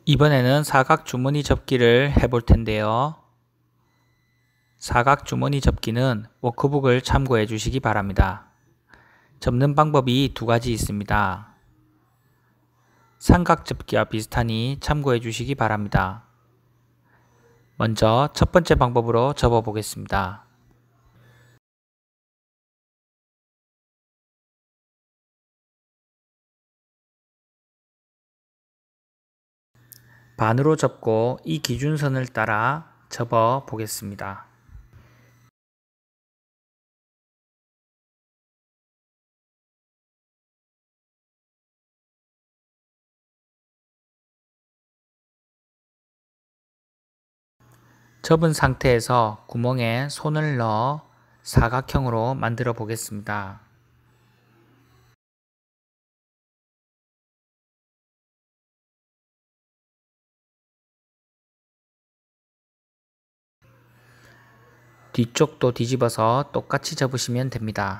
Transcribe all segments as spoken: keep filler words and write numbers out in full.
이번에는 사각 주머니 접기를 해볼 텐데요. 사각 주머니 접기는 워크북을 참고해 주시기 바랍니다. 접는 방법이 두 가지 있습니다. 삼각 접기와 비슷하니 참고해 주시기 바랍니다. 먼저 첫 번째 방법으로 접어 보겠습니다. 반으로 접고 이 기준선을 따라 접어 보겠습니다. 접은 상태에서 구멍에 손을 넣어 사각형으로 만들어 보겠습니다. 뒤쪽도 뒤집어서 똑같이 접으시면 됩니다.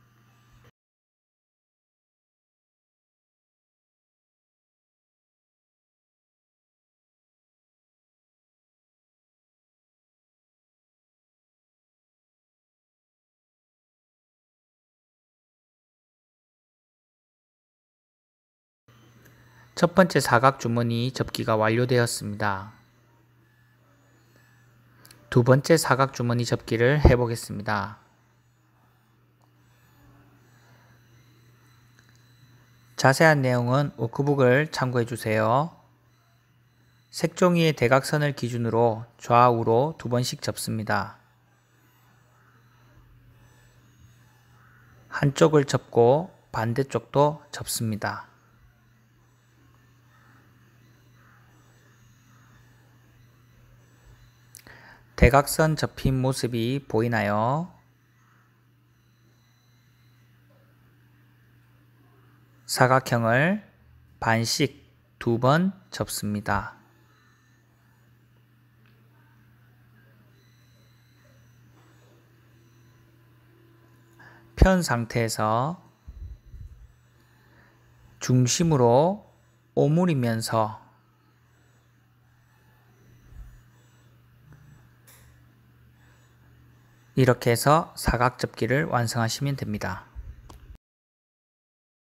첫 번째 사각 주머니 접기가 완료되었습니다. 두 번째 사각 주머니 접기를 해보겠습니다. 자세한 내용은 워크북을 참고해 주세요. 색종이의 대각선을 기준으로 좌우로 두 번씩 접습니다. 한쪽을 접고 반대쪽도 접습니다. 대각선 접힌 모습이 보이나요? 사각형을 반씩 두 번 접습니다. 편 상태에서 중심으로 오므리면서 이렇게 해서 사각 접기를 완성하시면 됩니다.